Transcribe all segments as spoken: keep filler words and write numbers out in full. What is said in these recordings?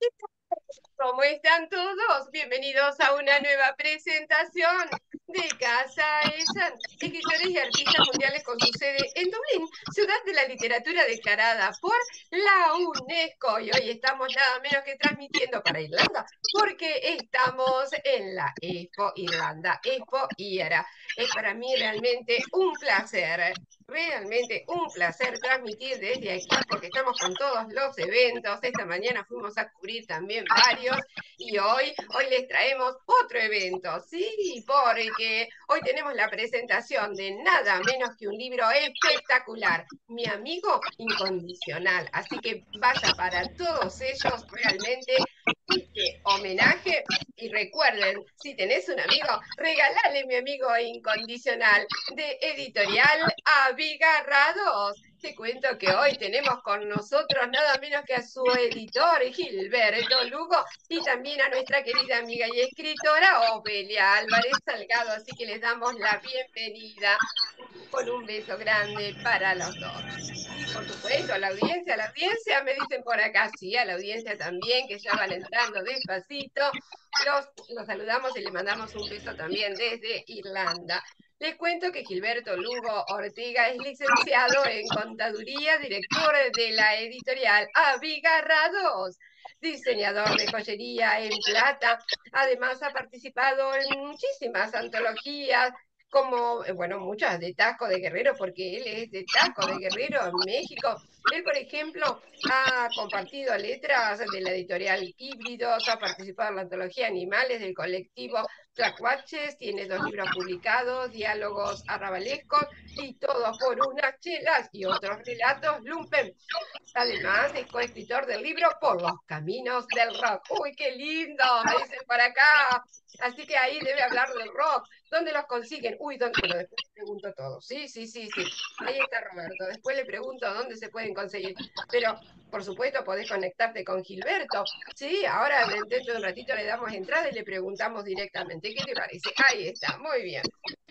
¿Cómo están todos? Bienvenidos a una nueva presentación de Casa Esan, escritores y artistas mundiales con su sede en Dublín, ciudad de la literatura declarada por la UNESCO. Y hoy estamos nada menos que transmitiendo para Irlanda, porque estamos en la Expo Irlanda, Expo IRA. Es para mí realmente un placer. Realmente un placer transmitir desde aquí porque estamos con todos los eventos. Esta mañana fuimos a cubrir también varios y hoy, hoy les traemos otro evento. Sí, porque hoy tenemos la presentación de nada menos que un libro espectacular, Mi amigo incondicional. Así que vaya para todos ellos realmente este homenaje y recuerden, si tenés un amigo, regalale mi amigo incondicional de Editorial Abigarrados. Te cuento que hoy tenemos con nosotros nada menos que a su editor Gilberto Lugo y también a nuestra querida amiga y escritora Ofelia Álvarez Salgado, así que les damos la bienvenida con un beso grande para los dos. Y por supuesto, a la audiencia, a la audiencia, me dicen por acá, sí, a la audiencia también, que ya van entrando despacito. Los, los saludamos y le mandamos un beso también desde Irlanda. Les cuento que Gilberto Lugo Ortega es licenciado en Contaduría, director de la editorial Abigarrados, diseñador de joyería en plata. Además, ha participado en muchísimas antologías, como, eh, bueno, muchas de Taco de Guerrero, porque él es de Taco de Guerrero en México. Él, por ejemplo, ha compartido letras de la editorial Híbridos, ha participado en la antología Animales del colectivo Tlacuaches, tiene dos libros publicados, Diálogos Arrabalescos y Todos por unas chelas y otros relatos lumpen. Además, es coescritor del libro Por los caminos del rock. ¡Uy, qué lindo! Me dicen por acá. Así que ahí debe hablar del rock. ¿Dónde los consiguen? Uy, ¿dónde? Bueno, después le pregunto todo. Sí, sí, sí, sí. Ahí está Roberto. Después le pregunto dónde se pueden conseguir. Pero, por supuesto, podés conectarte con Gilberto. Sí, ahora dentro de un ratito le damos entrada y le preguntamos directamente. ¿Qué te parece? Ahí está. Muy bien.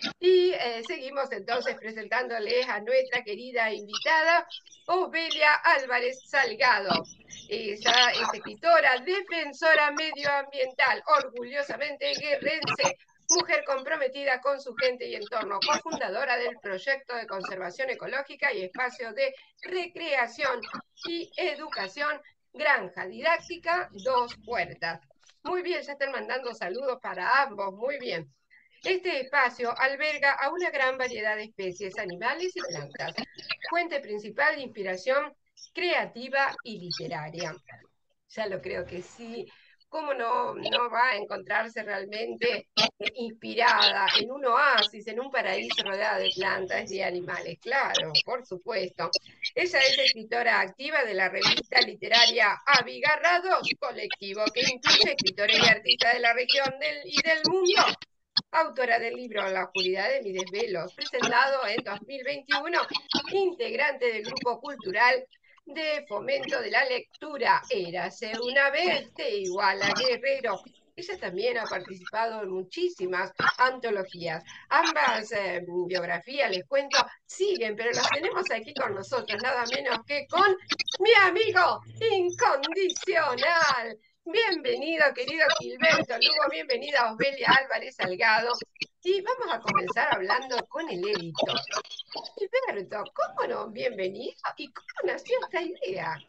Y eh, seguimos entonces presentándoles a nuestra querida invitada, Ofelia Álvarez Salgado. Ella es escritora, defensora medioambiental, orgullosamente guerrense, mujer comprometida con su gente y entorno, cofundadora del proyecto de conservación ecológica y espacio de recreación y educación, Granja Didáctica Dos Puertas. Muy bien, ya están mandando saludos para ambos, muy bien. Este espacio alberga a una gran variedad de especies animales y plantas, fuente principal de inspiración creativa y literaria. Ya lo creo que sí. ¿Cómo no, no va a encontrarse realmente inspirada en un oasis, en un paraíso rodeado de plantas y de animales? Claro, por supuesto. Ella es escritora activa de la revista literaria Abigarrados, colectivo que incluye escritores y artistas de la región del, y del mundo, autora del libro La oscuridad de mis desvelos, presentado en dos mil veintiuno, integrante del grupo cultural de fomento de la lectura Érase una vez de Iguala Guerrero. Ella también ha participado en muchísimas antologías. Ambas eh, biografías, les cuento, siguen, pero las tenemos aquí con nosotros, nada menos que con mi amigo incondicional. Bienvenido, querido Gilberto Lugo, bienvenida Osbelia Álvarez Salgado. Y vamos a comenzar hablando con el editor. Gilberto, ¿cómo no? Bienvenido. ¿Y cómo nació esta idea?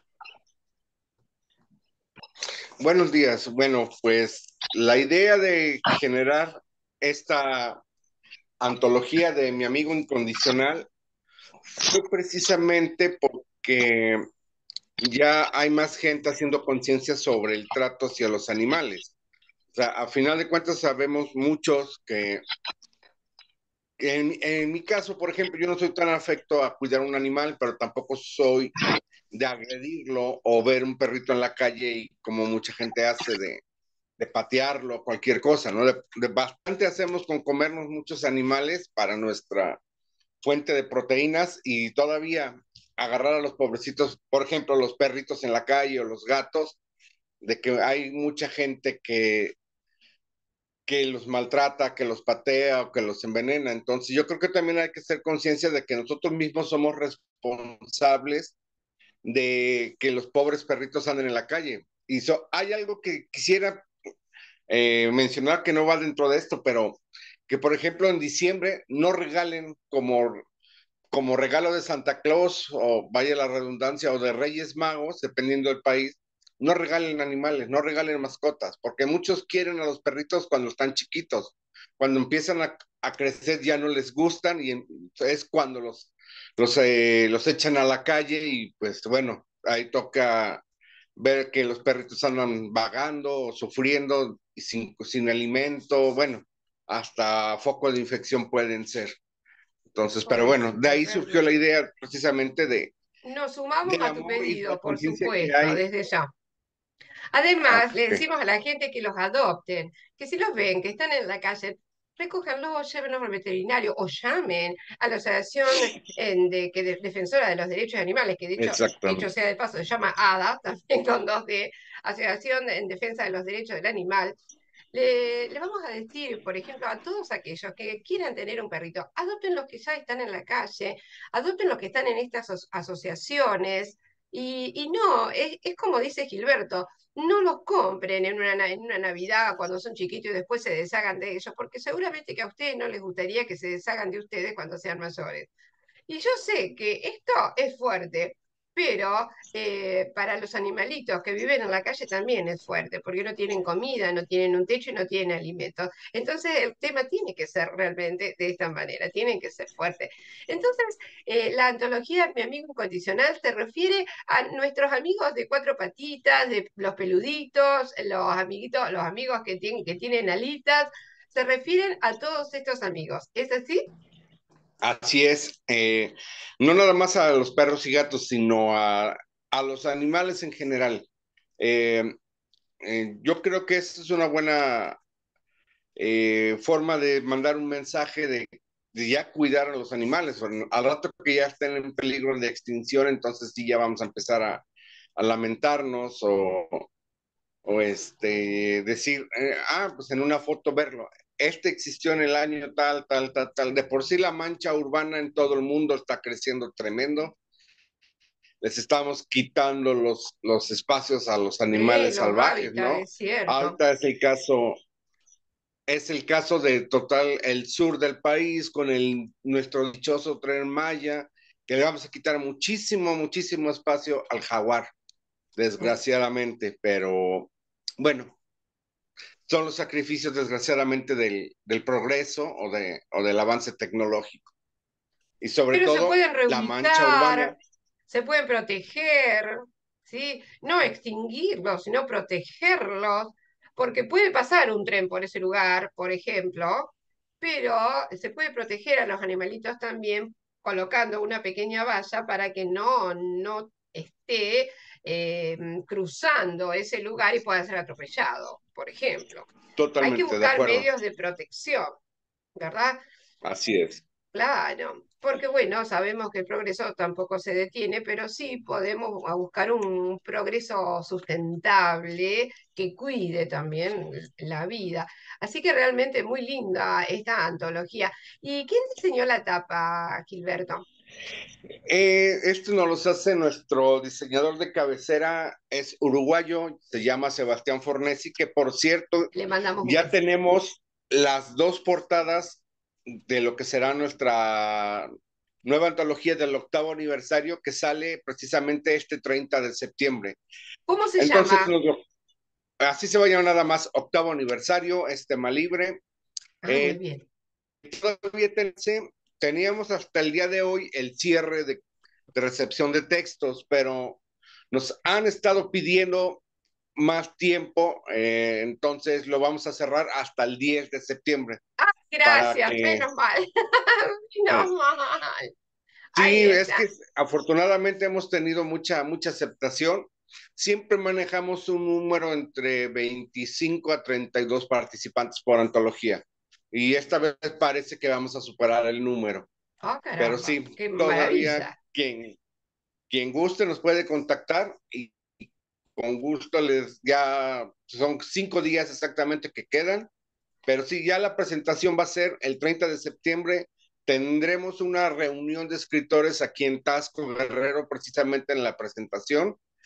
Buenos días. Bueno, pues la idea de generar esta antología de Mi amigo incondicional fue precisamente porque ya hay más gente haciendo conciencia sobre el trato hacia los animales. O sea, a final de cuentas sabemos muchos que, que en, en mi caso, por ejemplo, yo no soy tan afecto a cuidar un animal, pero tampoco soy de agredirlo o ver un perrito en la calle y como mucha gente hace de de patearlo, cualquier cosa, ¿no? De, de bastante hacemos con comernos muchos animales para nuestra fuente de proteínas y todavía agarrar a los pobrecitos, por ejemplo, los perritos en la calle o los gatos, de que hay mucha gente que, que los maltrata, que los patea o que los envenena. Entonces, yo creo que también hay que ser conciencia de que nosotros mismos somos responsables de que los pobres perritos anden en la calle. Y so, hay algo que quisiera eh, mencionar que no va dentro de esto, pero que por ejemplo en diciembre no regalen como, como regalo de Santa Claus o vaya la redundancia o de Reyes Magos, dependiendo del país, no regalen animales, no regalen mascotas, porque muchos quieren a los perritos cuando están chiquitos. Cuando empiezan a, a crecer ya no les gustan y es cuando los, los, eh, los echan a la calle y pues bueno, ahí toca ver que los perritos andan vagando o sufriendo y sin, sin alimento, bueno, hasta focos de infección pueden ser. Entonces, pero bueno, de Pobrecito, ahí surgió la realmente. idea precisamente de, Nos sumamos del a tu amor y la pedido, por conciencia que supuesto, hay. desde ya. Ah, Además, le ok, decimos a la gente que los adopten, que si los ven, que están en la calle, recójanlos, llévenlos al veterinario o llamen a la Asociación en de, que de- Defensora de los Derechos de Animales, que dicho, dicho exactamente. sea de paso, se llama ADA, también con dos de Asociación en Defensa de los Derechos del Animal. Le, le vamos a decir, por ejemplo, a todos aquellos que quieran tener un perrito, adopten los que ya están en la calle, adopten los que están en estas aso- asociaciones. Y, y no, es, es como dice Gilberto, no los compren en una, na- en una Navidad cuando son chiquitos y después se deshagan de ellos, porque seguramente que a ustedes no les gustaría que se deshagan de ustedes cuando sean mayores. Y yo sé que esto es fuerte, pero eh, para los animalitos que viven en la calle también es fuerte, porque no tienen comida, no tienen un techo y no tienen alimentos. Entonces el tema tiene que ser realmente de esta manera, tienen que ser fuertes. Entonces, eh, la antología Mi amigo incondicional se refiere a nuestros amigos de cuatro patitas, de los peluditos, los amiguitos, los amigos que tienen, que tienen alitas, se refieren a todos estos amigos. ¿Es así? Así es, eh, no nada más a los perros y gatos, sino a, a los animales en general. Eh, eh, yo creo que esa es una buena eh, forma de mandar un mensaje de, de, ya cuidar a los animales. Bueno, al rato que ya estén en peligro de extinción, entonces sí ya vamos a empezar a, a lamentarnos o, o este, decir, eh, ah, pues en una foto verlo. Este existió en el año tal, tal, tal, tal. De por sí la mancha urbana en todo el mundo está creciendo tremendo. Les estamos quitando los, los espacios a los Sí, animales los salvajes, hábitats, ¿no? es cierto. Alta es el caso es el caso de total el sur del país con el nuestro dichoso Tren Maya, que le vamos a quitar muchísimo, muchísimo espacio al jaguar, Sí. desgraciadamente, pero bueno, son los sacrificios desgraciadamente del, del progreso o, de, o del avance tecnológico. Y sobre Pero se todo pueden la mancha urbana, reubicar, se pueden proteger, ¿sí? No extinguirlos, sino protegerlos, porque puede pasar un tren por ese lugar, por ejemplo, pero se puede proteger a los animalitos también colocando una pequeña valla para que no, no esté eh, cruzando ese lugar y pueda ser atropellado, por ejemplo. Hay que totalmente de buscar acuerdo, medios de protección, ¿verdad? así es. Claro, porque bueno, sabemos que el progreso tampoco se detiene, pero sí podemos a buscar un progreso sustentable que cuide también la vida. Así que realmente muy linda esta antología. ¿Y quién diseñó la tapa, Gilberto? Eh, esto nos los hace nuestro diseñador de cabecera, es uruguayo, se llama Sebastián Fornesi, que por cierto, Le mandamos un ya beso. tenemos las dos portadas de lo que será nuestra nueva antología del octavo aniversario que sale precisamente este treinta de septiembre. ¿Cómo se Entonces, llama? nos lo- así se va a llamar nada más octavo aniversario, es tema libre. Ah, muy Eh, bien. todavía ten- teníamos hasta el día de hoy el cierre de, de recepción de textos, pero nos han estado pidiendo más tiempo, eh, entonces lo vamos a cerrar hasta el diez de septiembre para Gracias, que... menos mal. Eh, Menos mal. sí, Ahí es que está. afortunadamente hemos tenido mucha, mucha aceptación. Siempre manejamos un número entre veinticinco a treinta y dos participantes por antología. Y esta vez parece que vamos a superar el número. Oh, Pero caramba, sí, qué todavía maravilla. quien, quien guste nos puede contactar y con gusto les ya son cinco días exactamente que quedan, pero sí, ya la presentación va a ser el treinta de septiembre. Tendremos una reunión de escritores aquí en Tasco Guerrero, precisamente en la presentación.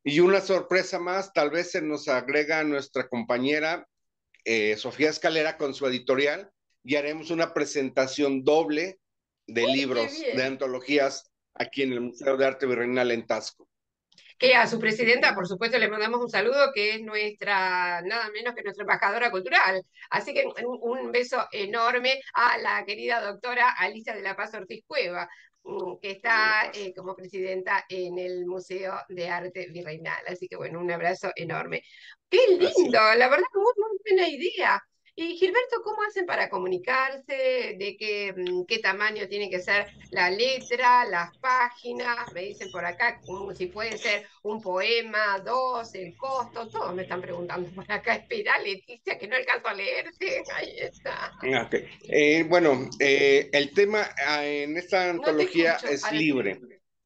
Y una sorpresa más, tal vez se nos agrega nuestra compañera eh, Sofía Escalera con su editorial y haremos una presentación doble de Uy, qué libros, de bien. antologías aquí en el Museo de Arte Virreinal en Tasco. Que a su presidenta, por supuesto, le mandamos un saludo, que es nuestra, nada menos que nuestra embajadora cultural. Así que un, un beso enorme a la querida doctora Alicia de la Paz Ortiz Cueva, mm, que está eh, como presidenta en el Museo de Arte Virreinal. Así que bueno, un abrazo enorme. Qué Así lindo, es. la verdad, muy, muy buena idea. Y Gilberto, ¿cómo hacen para comunicarse? ¿De qué, mm, qué tamaño tiene que ser la letra, las páginas? Me dicen por acá mm, si puede ser un poema, dos, el costo, todos me están preguntando por acá. Espera, Leticia, que no alcanzo a leerte. Ahí está. Ah, ok. Eh, bueno, eh, el tema ah, en esta No te antología escucho, es ahora sí. libre.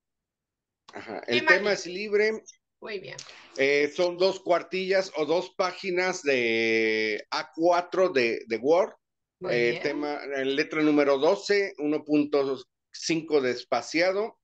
Ajá. El Tema tema es libre. libre. Muy bien, Eh, son dos cuartillas o dos páginas de A cuatro de, de Word. muy Eh, bien. tema, eh, letra número doce, uno punto cinco de espaciado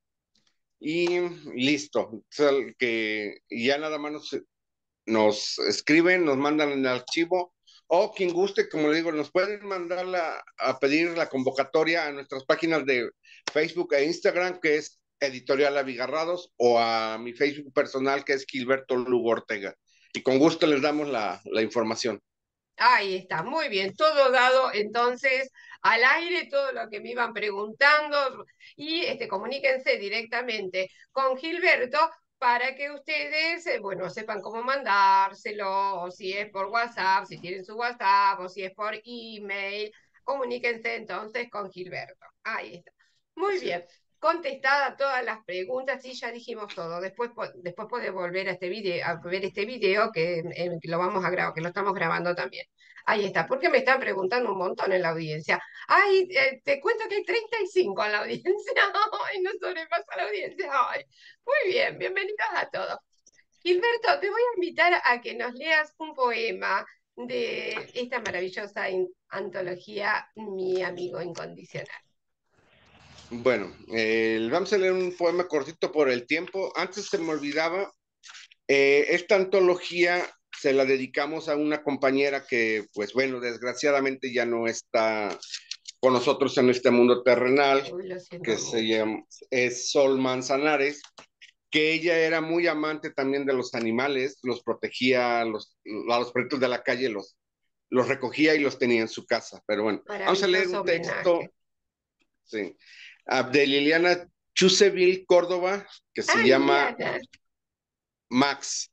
y listo. O sea, que ya nada más nos, nos escriben, nos mandan el archivo o quien guste, como le digo, nos pueden mandar la, a pedir la convocatoria a nuestras páginas de Facebook e Instagram, que es Editorial Abigarrados, o a mi Facebook personal, que es Gilberto Lugo Ortega. Y con gusto les damos la, la información. Ahí está, muy bien, todo dado entonces al aire, todo lo que me iban preguntando y este, comuníquense directamente con Gilberto para que ustedes, eh, bueno, sepan cómo mandárselo, o si es por WhatsApp, si tienen su WhatsApp, o si es por email, comuníquense entonces con Gilberto. Ahí está. Muy Así es. bien. Contestada todas las preguntas y ya dijimos todo. Después, po- después podés volver a este video, a ver este video que, eh, que lo vamos a grabar, que lo estamos grabando también. Ahí está, porque me están preguntando un montón en la audiencia. Ay, eh, te cuento que hay treinta y cinco en la audiencia. Ay, no sobrepasa la audiencia. Ay, muy bien, bienvenidos a todos. Gilberto, te voy a invitar a que nos leas un poema de esta maravillosa in- antología, Mi amigo incondicional. Bueno, eh, vamos a leer un poema cortito por el tiempo. Antes se me olvidaba, eh, esta antología se la dedicamos a una compañera que, pues bueno, desgraciadamente ya no está con nosotros en este mundo terrenal, Uy, lo que siento se mucho. llama, es Sol Manzanares, que ella era muy amante también de los animales, los protegía, los, a los perritos de la calle los, los recogía y los tenía en su casa. Pero bueno, vamos a leer Maravilloso un texto, homenaje. sí, ah, de Liliana Chuseville Córdoba, que Ah, se llama Liliana. Max.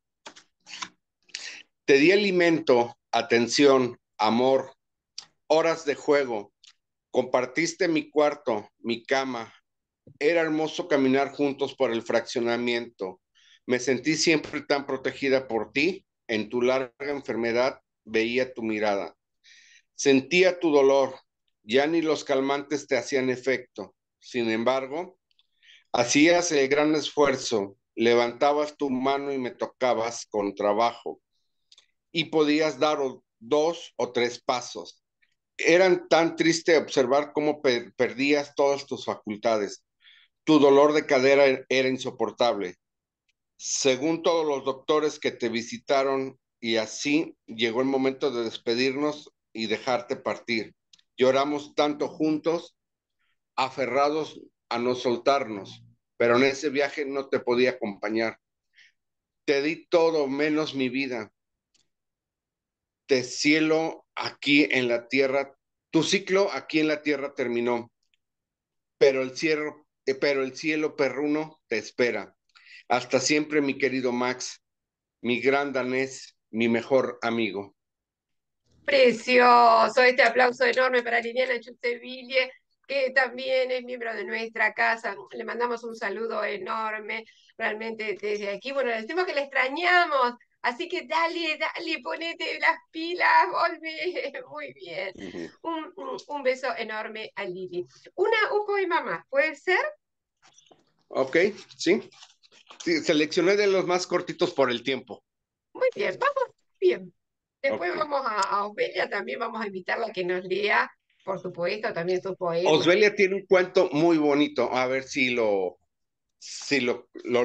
Te di alimento, atención, amor, horas de juego. Compartiste mi cuarto, mi cama. Era hermoso caminar juntos por el fraccionamiento. Me sentí siempre tan protegida por ti. En tu larga enfermedad veía tu mirada. Sentía tu dolor. Ya ni los calmantes te hacían efecto. Sin embargo, hacías el gran esfuerzo. Levantabas tu mano y me tocabas con trabajo. Y podías dar o- dos o tres pasos. Eran tan triste observar cómo per- perdías todas tus facultades. Tu dolor de cadera e- era insoportable. Según todos los doctores que te visitaron, y así llegó el momento de despedirnos y dejarte partir. Lloramos tanto juntos, aferrados a no soltarnos, pero en ese viaje no te podía acompañar. Te di todo menos mi vida. Te cielo aquí en la tierra. Tu ciclo aquí en la tierra terminó, pero el cielo, eh, pero el cielo perruno te espera. Hasta siempre, mi querido Max, mi gran danés, mi mejor amigo. Precioso, este aplauso enorme para Liliana Chuteville, que también es miembro de nuestra casa. Le mandamos un saludo enorme, realmente desde aquí. Bueno, le decimos que le extrañamos, así que dale, dale, ponete las pilas, volve. Muy bien. Ujú. Un, un- un beso enorme a Lili. Una, un poema más, ¿puede ser? Ok, sí. Sí, seleccioné de los más cortitos por el tiempo. Muy bien, vamos bien. Después Ok. vamos a, a Ofelia, también vamos a invitarla a que nos lea, por supuesto, también sus poemas. Osbelia tiene un cuento muy bonito. A ver si lo, si lo, lo lee.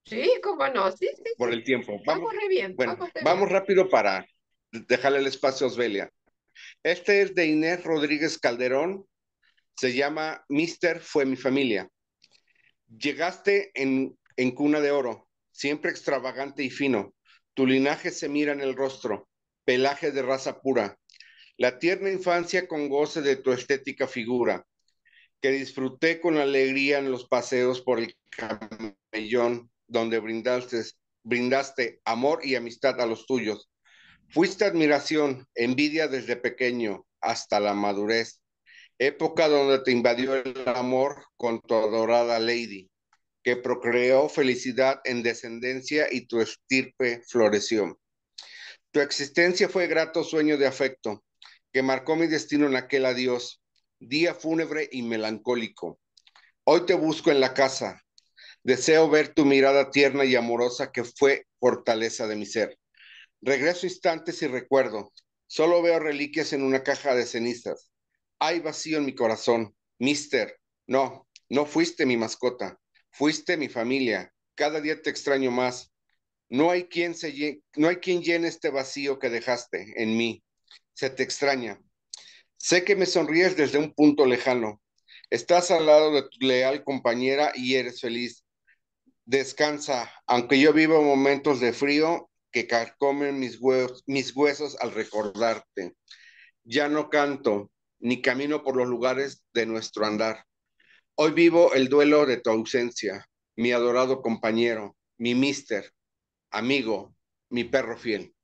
Sí, cómo no, sí, sí, por sí. el tiempo. Vamos, Vamos re bien, bueno, vamos re bien. vamos rápido para dejarle el espacio a Osbelia. Este es de Inés Rodríguez Calderón, se llama Mister Fue mi familia. Llegaste en, en cuna de oro, siempre extravagante y fino. Tu linaje se mira en el rostro, pelaje de raza pura. La tierna infancia con goce de tu estética figura, que disfruté con alegría en los paseos por el camellón, donde brindaste, brindaste amor y amistad a los tuyos. Fuiste admiración, envidia desde pequeño hasta la madurez, época donde te invadió el amor con tu adorada lady, que procreó felicidad en descendencia y tu estirpe floreció. Tu existencia fue grato sueño de afecto, que marcó mi destino en aquel adiós, día fúnebre y melancólico. Hoy te busco en la casa, deseo ver tu mirada tierna y amorosa que fue fortaleza de mi ser. Regreso instantes y recuerdo, solo veo reliquias en una caja de cenizas. Hay vacío en mi corazón, mister. No, no fuiste mi mascota, fuiste mi familia. Cada día te extraño más. No hay quien se lle- no hay quien llene este vacío que dejaste en mí. Se te extraña. Sé que me sonríes desde un punto lejano. Estás al lado de tu leal compañera y eres feliz. Descansa, aunque yo vivo momentos de frío que carcomen mis huesos, mis huesos al recordarte. Ya no canto ni camino por los lugares de nuestro andar. Hoy vivo el duelo de tu ausencia, mi adorado compañero, mi mister, amigo, mi perro fiel.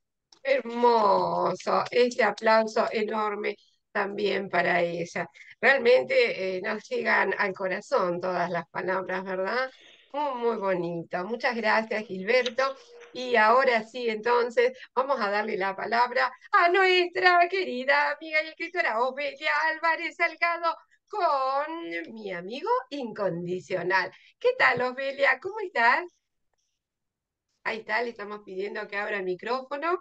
Hermoso, este aplauso enorme también para ella. Realmente eh, nos llegan al corazón todas las palabras, ¿verdad? Muy, muy bonito. Muchas gracias, Gilberto. Y ahora sí, entonces, vamos a darle la palabra a nuestra querida amiga y escritora Ofelia Álvarez Salgado con mi amigo incondicional. ¿Qué tal, Ofelia? ¿Cómo estás? Ahí está, le estamos pidiendo que abra el micrófono.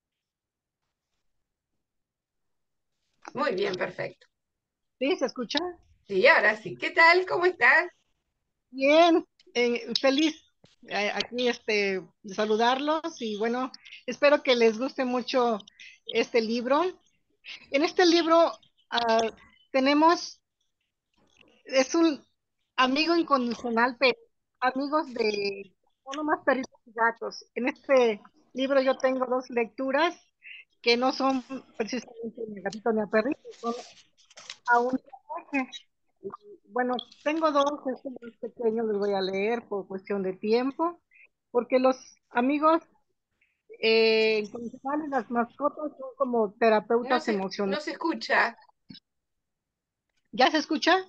Muy bien, perfecto. Sí, ¿se escucha? Sí, ahora sí. ¿Qué tal? ¿Cómo estás? Bien, eh, feliz eh, aquí este, de saludarlos y bueno, espero que les guste mucho este libro. En este libro ah, tenemos, es un amigo incondicional, pero amigos de, no nomás perritos y gatos. En este libro yo tengo dos lecturas que no son precisamente ni a gatito ni a perrito, son a un lenguaje. Bueno, tengo dos, estos dos pequeños los voy a leer por cuestión de tiempo, porque los amigos eh, incondicionales, las mascotas son como No terapeutas se, no emocionales. se escucha. ¿Ya se escucha?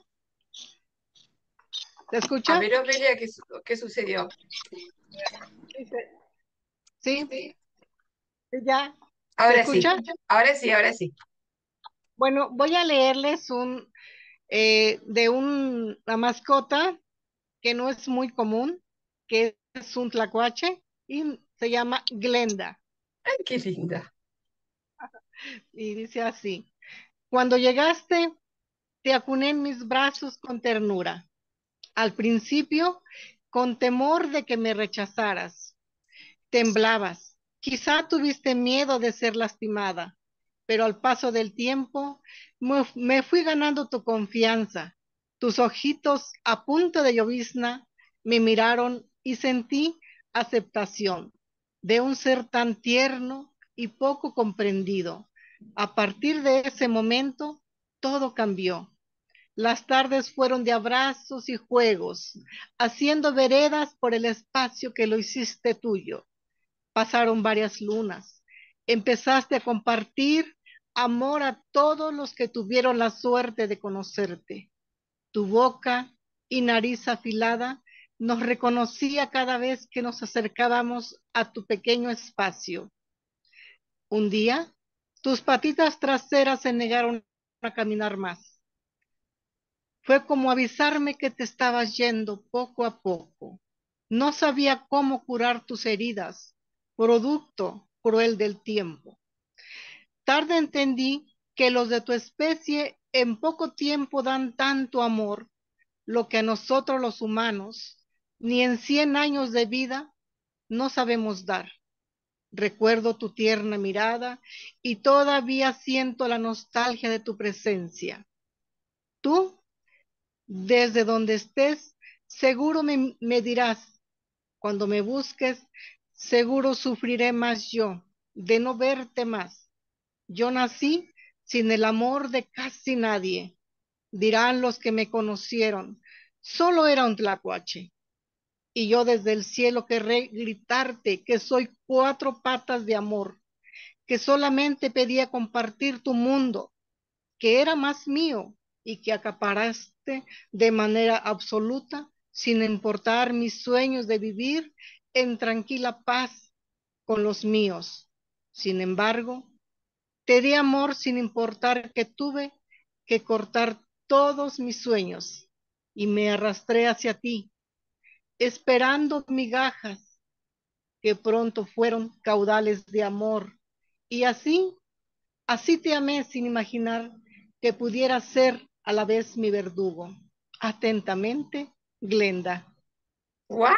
¿Se A escucha? ver, Ofelia, ¿qué, su- qué sucedió? Dice, sí, Sí. ya, ¿se Ahora sí, escucha? ahora sí, ahora sí. Bueno, voy a leerles un eh, de un- una mascota que no es muy común, que es un tlacuache y se llama Glenda. Ay, qué linda. Y dice así: cuando llegaste, te acuné en mis brazos con ternura. Al principio, con temor de que me rechazaras. Temblabas. Quizá tuviste miedo de ser lastimada, pero al paso del tiempo me, me fui ganando tu confianza. Tus ojitos a punto de llovizna me miraron y sentí aceptación de un ser tan tierno y poco comprendido. A partir de ese momento, todo cambió. Las tardes fueron de abrazos y juegos, haciendo veredas por el espacio que lo hiciste tuyo. Pasaron varias lunas. Empezaste a compartir amor a todos los que tuvieron la suerte de conocerte. Tu boca y nariz afilada nos reconocía cada vez que nos acercábamos a tu pequeño espacio. Un día, tus patitas traseras se negaron a caminar más. Fue como avisarme que te estabas yendo poco a poco. No sabía cómo curar tus heridas, producto cruel del tiempo. Tarde entendí que los de tu especie en poco tiempo dan tanto amor, lo que a nosotros los humanos ni en cien años de vida no sabemos dar. Recuerdo tu tierna mirada y todavía siento la nostalgia de tu presencia. Tú, desde donde estés, seguro me, me dirás, cuando me busques, seguro sufriré más yo de no verte más. Yo nací sin el amor de casi nadie. Dirán los que me conocieron, solo era un tlacuache. Y yo desde el cielo querré gritarte que soy cuatro patas de amor, que solamente pedía compartir tu mundo, que era más mío y que acaparaste de manera absoluta, sin importar mis sueños de vivir en tranquila paz con los míos. Sin embargo, te di amor sin importar que tuve que cortar todos mis sueños y me arrastré hacia ti, esperando migajas que pronto fueron caudales de amor. Y así, así te amé sin imaginar que pudiera ser a la vez mi verdugo. Atentamente, Glenda. ¡Guau!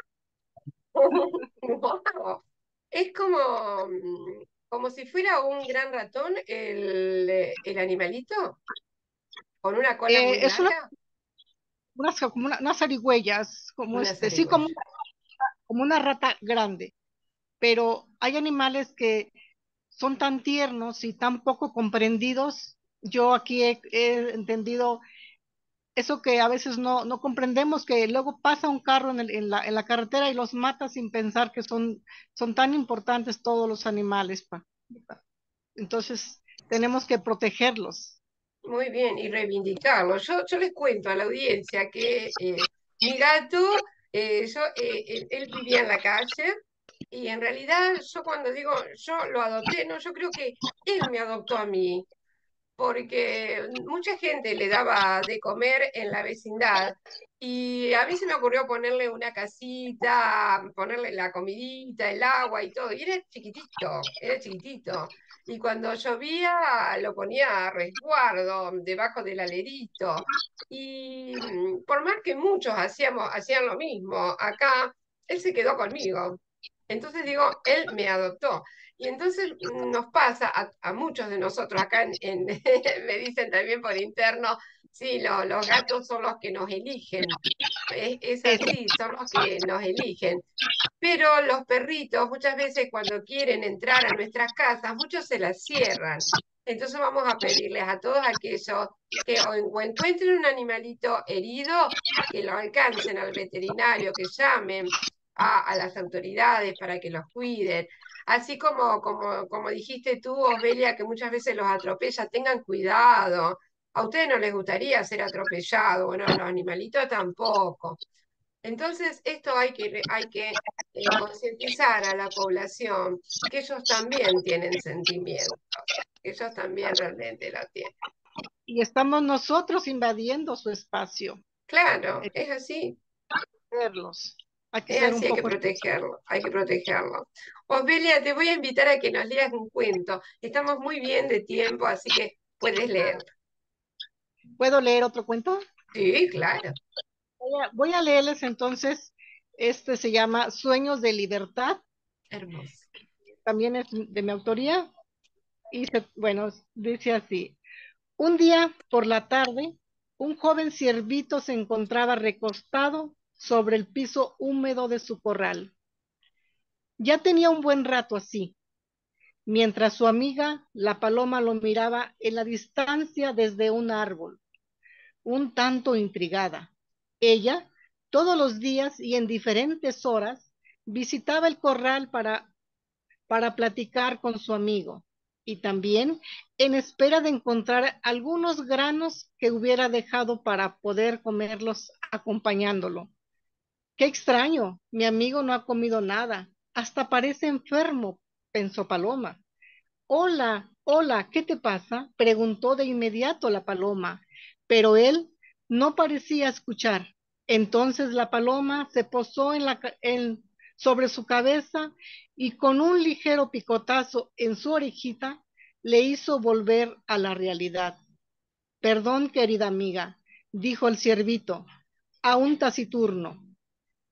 ¡Guau! Es como, mm, como si fuera un gran ratón el, eh, el animalito, con una cola muy Eh, es una, larga, unas, como una- unas zarigüeyas, como una este, sí, como, zarigüeya. como una rata grande, pero hay animales que son tan tiernos y tan poco comprendidos. Yo aquí he, he entendido eso que a veces no, no comprendemos, que luego pasa un carro en, el- en la, en la carretera y los mata sin pensar que son, son tan importantes todos los animales, pa. Entonces tenemos que protegerlos. Muy bien, y reivindicarlo. Yo, yo les cuento a la audiencia que eh, mi gato, eh, yo, eh, él, él vivía en la calle y en realidad yo cuando digo yo lo adopté, no, yo creo que él me adoptó a mí, porque mucha gente le daba de comer en la vecindad y a mí se me ocurrió ponerle una casita, ponerle la comidita, el agua y todo, y era chiquitito, era chiquitito. Y cuando llovía lo ponía a resguardo debajo del alerito. Y mm, por más que muchos hacíamos, hacían lo mismo, acá él se quedó conmigo. Entonces digo, él me adoptó. Y entonces mm, nos pasa a, a muchos de nosotros acá, en, en- me dicen también por interno, sí, lo- los gatos son los que nos eligen. Es, es Es, así, son los que nos eligen. Pero los perritos muchas veces cuando quieren entrar a nuestras casas, muchos se las cierran. Entonces vamos a pedirles a todos aquellos que o, en- o encuentren un animalito herido, que lo alcancen al veterinario, que llamen a, a las autoridades para que los cuiden. Así como, como, como dijiste tú, Osbelia, que muchas veces los atropella, tengan cuidado. A ustedes no les gustaría ser atropellados, bueno, a los animalitos tampoco. Entonces, esto hay que, hay que eh, concientizar a la población que ellos también tienen sentimientos, que ellos también realmente lo tienen. y estamos nosotros invadiendo su espacio. Claro, Hay es así, que verlos. Hay que es ser un así, hay que poco. protegerlo, hay que protegerlo. Osbelia, te voy a invitar a que nos leas un cuento. Estamos muy bien de tiempo, así que puedes leer. ¿Puedo leer otro cuento? Sí, claro, Voy a, voy a leerles entonces. Este se llama Sueños de Libertad. hermoso. También es de mi autoría. Y se, bueno, dice así. Un día por la tarde, un joven ciervito se encontraba recostado sobre el piso húmedo de su corral. Ya tenía un buen rato así, mientras su amiga, la paloma, lo miraba en la distancia desde un árbol, un tanto intrigada. Ella, todos los días y en diferentes horas, visitaba el corral para para platicar con su amigo y también en espera de encontrar algunos granos que hubiera dejado para poder comerlos acompañándolo. Qué extraño, mi amigo no ha comido nada, hasta parece enfermo, pensó Paloma. Hola, hola, ¿qué te pasa? Preguntó de inmediato la paloma, pero él no parecía escuchar. Entonces la paloma se posó en la, en, sobre su cabeza y con un ligero picotazo en su orejita le hizo volver a la realidad. Perdón, querida amiga, dijo el ciervito, aún taciturno.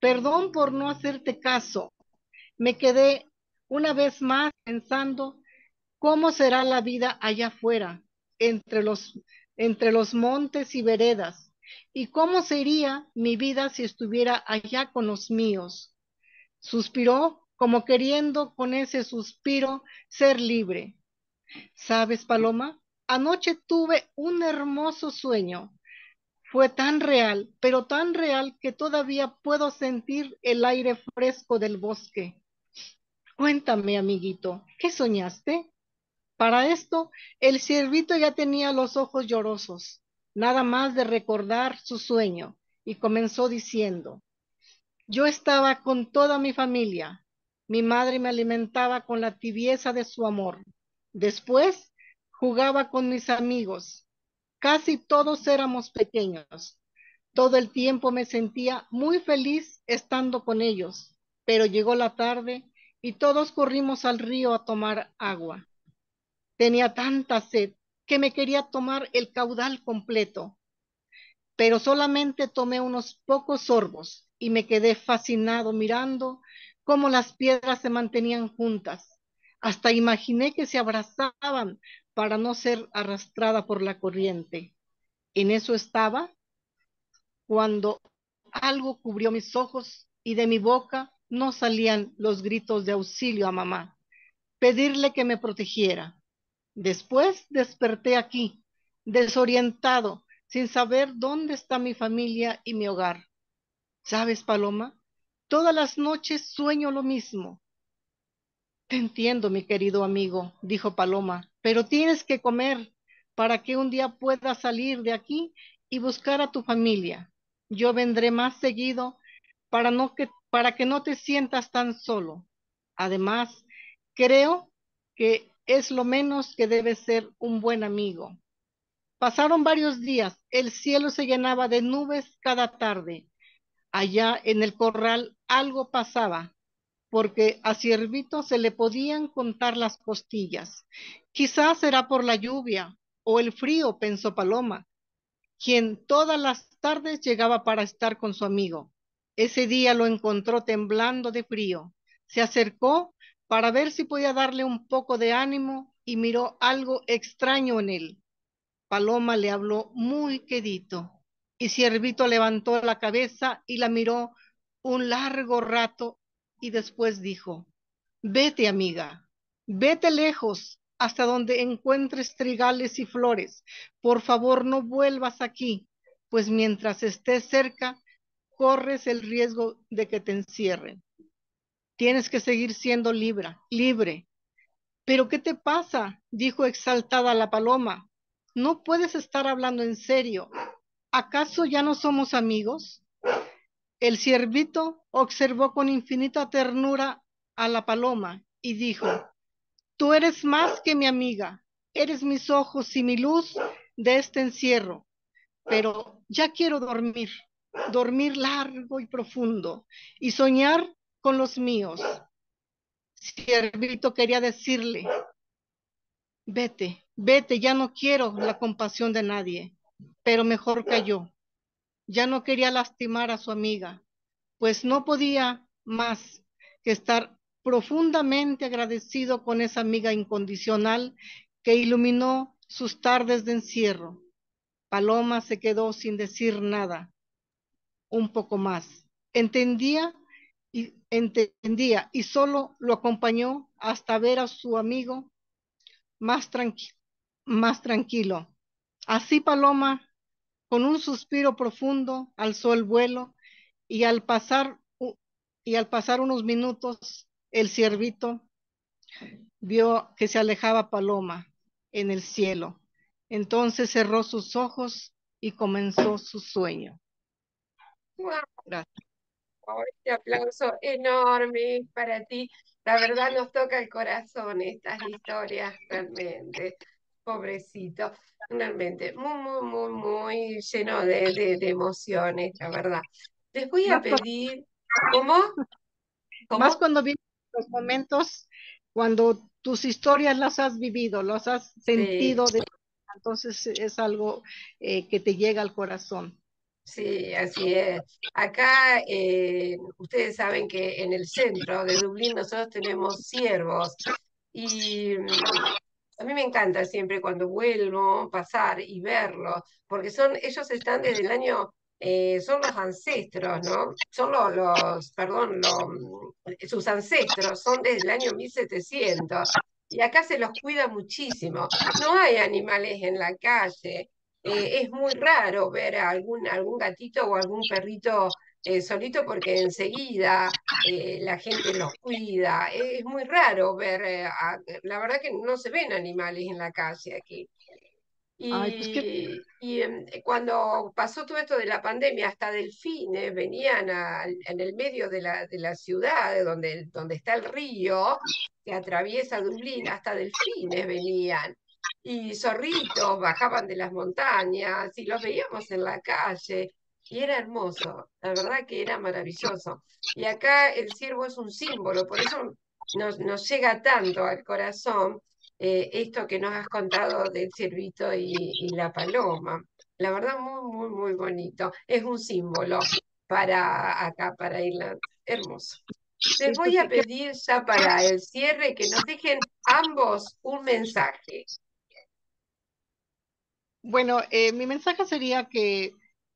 Perdón por no hacerte caso. Me quedé una vez más pensando cómo será la vida allá afuera, entre los, entre los montes y veredas, y cómo sería mi vida si estuviera allá con los míos. Suspiró como queriendo con ese suspiro ser libre. ¿Sabes, Paloma? Anoche tuve un hermoso sueño. Fue tan real, pero tan real que todavía puedo sentir el aire fresco del bosque. Cuéntame, amiguito, ¿qué soñaste? Para esto, el ciervito ya tenía los ojos llorosos, nada más de recordar su sueño, y comenzó diciendo: yo estaba con toda mi familia. Mi madre me alimentaba con la tibieza de su amor. Después, jugaba con mis amigos. Casi todos éramos pequeños. Todo el tiempo me sentía muy feliz estando con ellos, pero llegó la tarde y todos corrimos al río a tomar agua. Tenía tanta sed que me quería tomar el caudal completo, pero solamente tomé unos pocos sorbos y me quedé fascinado mirando cómo las piedras se mantenían juntas. Hasta imaginé que se abrazaban para no ser arrastrada por la corriente. En eso estaba cuando algo cubrió mis ojos y de mi boca no salían los gritos de auxilio a mamá, pedirle que me protegiera. Después desperté aquí, desorientado, sin saber dónde está mi familia y mi hogar. ¿Sabes, Paloma? Todas las noches sueño lo mismo. Te entiendo, mi querido amigo, dijo Paloma, pero tienes que comer para que un día puedas salir de aquí y buscar a tu familia. Yo vendré más seguido para, no que, para que no te sientas tan solo. Además, creo que es lo menos que debe ser un buen amigo. Pasaron varios días, el cielo se llenaba de nubes cada tarde. Allá en el corral algo pasaba, porque a Ciervito se le podían contar las costillas. Quizás será por la lluvia o el frío, pensó Paloma, quien todas las tardes llegaba para estar con su amigo. Ese día lo encontró temblando de frío. Se acercó para ver si podía darle un poco de ánimo y miró algo extraño en él. Paloma le habló muy quedito y Ciervito levantó la cabeza y la miró un largo rato y después dijo: vete, amiga, vete lejos hasta donde encuentres trigales y flores. Por favor, no vuelvas aquí, pues mientras estés cerca, corres el riesgo de que te encierren. Tienes que seguir siendo libre, libre. ¿Pero qué te pasa?, dijo exaltada la paloma. No puedes estar hablando en serio. ¿Acaso ya no somos amigos? El ciervito observó con infinita ternura a la paloma y dijo: tú eres más que mi amiga, eres mis ojos y mi luz de este encierro, pero ya quiero dormir, dormir largo y profundo y soñar con los míos. Ciervito quería decirle: vete, vete, ya no quiero la compasión de nadie, pero mejor cayó. Ya no quería lastimar a su amiga, pues no podía más que estar profundamente agradecido con esa amiga incondicional que iluminó sus tardes de encierro. Paloma se quedó sin decir nada, un poco más. Entendía y entendía y solo lo acompañó hasta ver a su amigo más, tranqui más tranquilo. Así Paloma, con un suspiro profundo, alzó el vuelo y al pasar, y al pasar unos minutos, el ciervito vio que se alejaba Paloma en el cielo. Entonces cerró sus ojos y comenzó su sueño. Wow, Gracias. este aplauso enorme para ti. La verdad nos toca el corazón estas historias, realmente. Pobrecito, realmente. Muy, muy, muy, muy lleno de, de, de emociones, la verdad. Les voy a Más, cu- pedir, ¿cómo? más ¿Cómo? cuando vienen los momentos cuando tus historias las has vivido, las has Sí. sentido, de, entonces es algo eh, que te llega al corazón. Sí, así es. Acá, eh, ustedes saben que en el centro de Dublín nosotros tenemos ciervos y mm, a mí me encanta siempre cuando vuelvo pasar y verlos, porque son, ellos están desde el año, eh, son los ancestros, ¿no? Son los, los perdón, los, mm, sus ancestros son desde el año mil setecientos y acá se los cuida muchísimo. No hay animales en la calle. Eh, es muy raro ver a algún, algún gatito o algún perrito eh, solito porque enseguida eh, la gente los cuida. Es muy raro ver, eh, a- la verdad que no se ven animales en la calle aquí. Ay, pues qué, Y, y, em, cuando pasó todo esto de la pandemia, hasta delfines venían a- en el medio de la, de la ciudad, donde, donde está el río que atraviesa Dublín, hasta delfines venían. Y zorritos bajaban de las montañas y los veíamos en la calle. Y era hermoso, la verdad que era maravilloso. Y acá el ciervo es un símbolo, por eso nos, nos llega tanto al corazón eh, esto que nos has contado del ciervito y, y la paloma. La verdad, muy, muy, muy bonito. Es un símbolo para acá, para Irlanda. Hermoso. Les sí, pues voy a qué, qué- pedir ya para el cierre que nos dejen ambos un mensaje. bueno, eh, mi mensaje sería que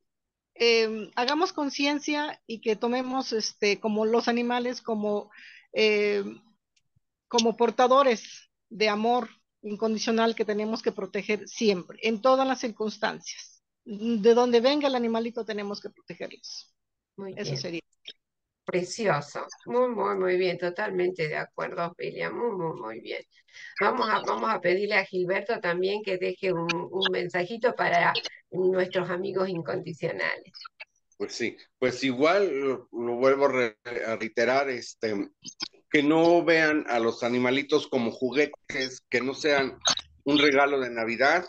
eh, hagamos conciencia y que tomemos este, como los animales como, eh, como portadores de amor incondicional que tenemos que proteger siempre, en todas las circunstancias. De donde venga el animalito tenemos que protegerlos. Muy Eso bien. sería. Precioso. Muy, muy, muy bien. Totalmente de acuerdo, Ofelia. Muy, muy, muy bien. Vamos a, vamos a pedirle a Gilberto también que deje un, un mensajito para nuestros amigos incondicionales. Pues sí, pues igual lo, lo vuelvo a, re- a reiterar, este, que no vean a los animalitos como juguetes, que no sean un regalo de Navidad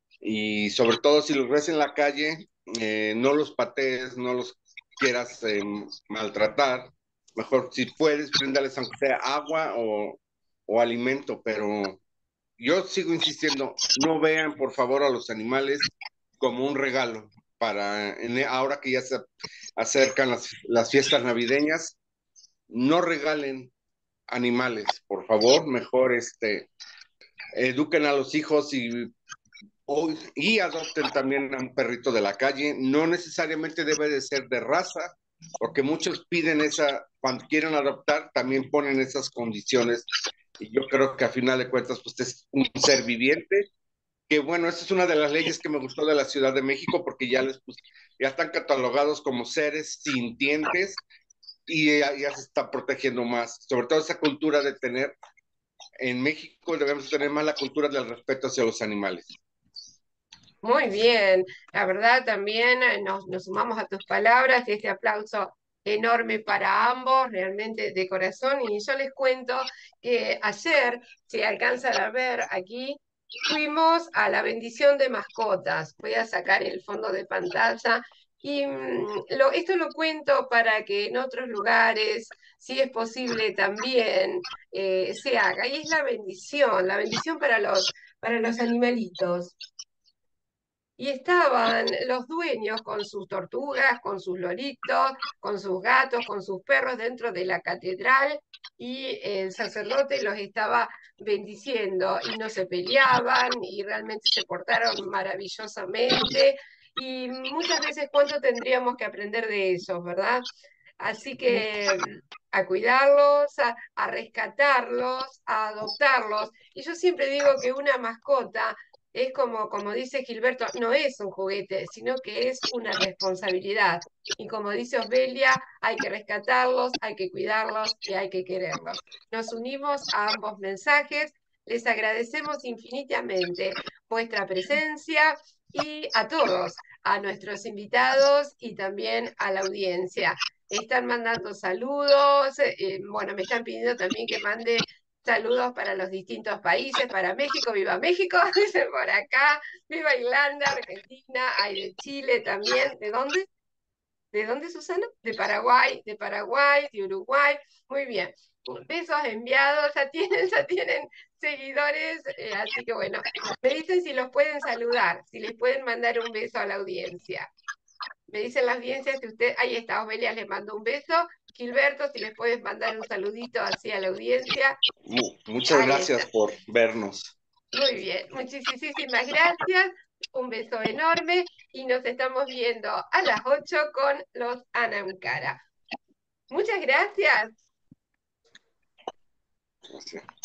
y sobre todo si los ves en la calle, eh, no los patees, no los quieras eh, maltratar. Mejor si puedes, bríndales aunque sea agua o, o alimento, pero yo sigo insistiendo, no vean por favor a los animales como un regalo para en- ahora que ya se acercan las, las fiestas navideñas, no regalen animales, por favor, mejor este, eduquen a los hijos y, o- y adopten también a un perrito de la calle. No necesariamente debe de ser de raza, porque muchos piden esa, cuando quieren adoptar, también ponen esas condiciones. Y yo creo que a final de cuentas, pues es un ser viviente. Que bueno, esa es una de las leyes que me gustó de la Ciudad de México, porque ya les pus- ya están catalogados como seres sintientes y ya, ya se está protegiendo más. Sobre todo esa cultura de tener en México debemos tener más la cultura del respeto hacia los animales. Muy bien, la verdad también eh, nos, nos sumamos a tus palabras, este aplauso enorme para ambos, realmente de corazón. Y yo les cuento que ayer, si alcanzan a ver aquí, fuimos a la bendición de mascotas. Voy a sacar el fondo de pantalla. Y mm, lo, esto lo cuento para que en otros lugares, si es posible, también eh, se haga. Y es la bendición, la bendición para los, para los animalitos. Y estaban los dueños con sus tortugas, con sus loritos, con sus gatos, con sus perros dentro de la catedral y el sacerdote los estaba bendiciendo y no se peleaban y realmente se portaron maravillosamente. Y muchas veces, ¿cuánto tendríamos que aprender de ellos, verdad? Así que a cuidarlos, a, a rescatarlos, a adoptarlos. Y yo siempre digo que una mascota es como, como dice Gilberto, no es un juguete, sino que es una responsabilidad. Y como dice Osbelia, hay que rescatarlos, hay que cuidarlos y hay que quererlos. Nos unimos a ambos mensajes. Les agradecemos infinitamente vuestra presencia y a todos, a nuestros invitados y también a la audiencia. Están mandando saludos, eh, bueno, me están pidiendo también que mande saludos para los distintos países, para México, viva México, dicen por acá, viva Irlanda, Argentina, hay de Chile también. ¿De dónde? ¿De dónde, Susana? De Paraguay, de Paraguay, de Uruguay. Muy bien. Besos enviados, ya tienen, ya tienen seguidores, eh, así que bueno, me dicen si los pueden saludar, si les pueden mandar un beso a la audiencia. Me dicen la audiencia si usted, ahí está, Omelia le mando un beso. Gilberto, si les puedes mandar un saludito así a la audiencia. Muchas Ahí gracias está. por vernos. Muy bien, muchísimas gracias. Un beso enorme y nos estamos viendo a las ocho con los Anamcara. Muchas gracias. Gracias.